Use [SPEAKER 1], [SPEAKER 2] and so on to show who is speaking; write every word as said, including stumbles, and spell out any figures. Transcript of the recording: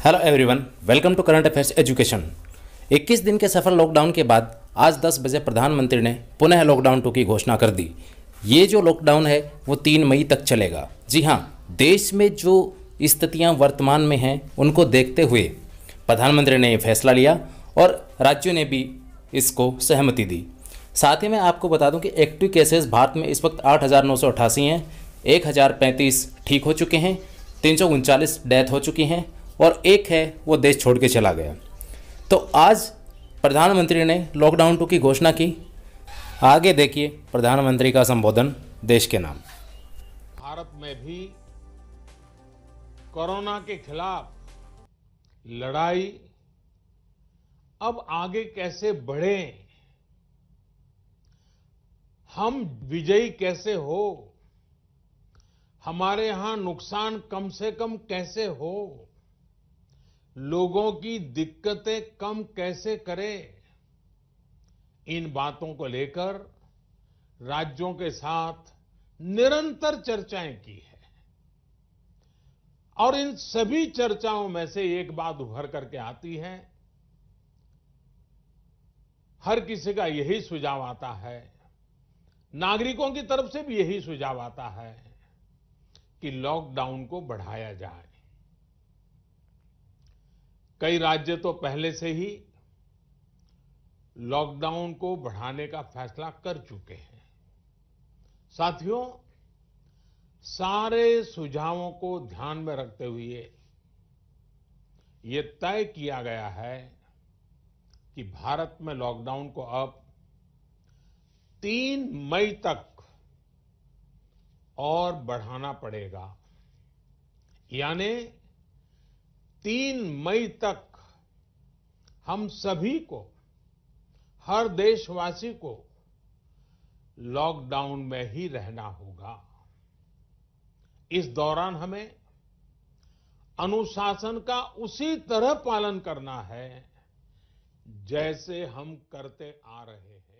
[SPEAKER 1] Hello everyone, welcome to current affairs education. इक्कीस दिन के सफल लॉकडाउन के बाद आज दस बजे प्रधानमंत्री ने पुनः लॉकडाउन टू की घोषणा कर दी। ये जो लॉकडाउन है वो तीन मई तक चलेगा। जी हाँ, देश में जो स्थितियां वर्तमान में हैं उनको देखते हुए प्रधानमंत्री ने ये फैसला लिया और राज्यों ने भी इसको सहमति दी। साथ ही मैं आपको बता दूं कि एक्टिव केसेस भारत में इस वक्त आठ हज़ार नौ सौ अट्ठासी हैं, एक हज़ार पैंतीस ठीक हो चुके हैं, तीन सौ उनचालीस डेथ हो चुकी हैं और एक है वो देश छोड़ के चला गया। तो आज प्रधानमंत्री ने लॉकडाउन टू की घोषणा की। आगे देखिए प्रधानमंत्री का संबोधन देश के नाम।
[SPEAKER 2] भारत में भी कोरोना के खिलाफ लड़ाई अब आगे कैसे बढ़े, हम विजयी कैसे हो, हमारे यहां नुकसान कम से कम कैसे हो, लोगों की दिक्कतें कम कैसे करें, इन बातों को लेकर राज्यों के साथ निरंतर चर्चाएं की है। और इन सभी चर्चाओं में से एक बात उभर करके आती है, हर किसी का यही सुझाव आता है, नागरिकों की तरफ से भी यही सुझाव आता है कि लॉकडाउन को बढ़ाया जाए। कई राज्य तो पहले से ही लॉकडाउन को बढ़ाने का फैसला कर चुके हैं। साथियों, सारे सुझावों को ध्यान में रखते हुए ये तय किया गया है कि भारत में लॉकडाउन को अब तीन मई तक और बढ़ाना पड़ेगा। यानी तीन मई तक हम सभी को, हर देशवासी को लॉकडाउन में ही रहना होगा। इस दौरान हमें अनुशासन का उसी तरह पालन करना है जैसे हम करते आ रहे हैं।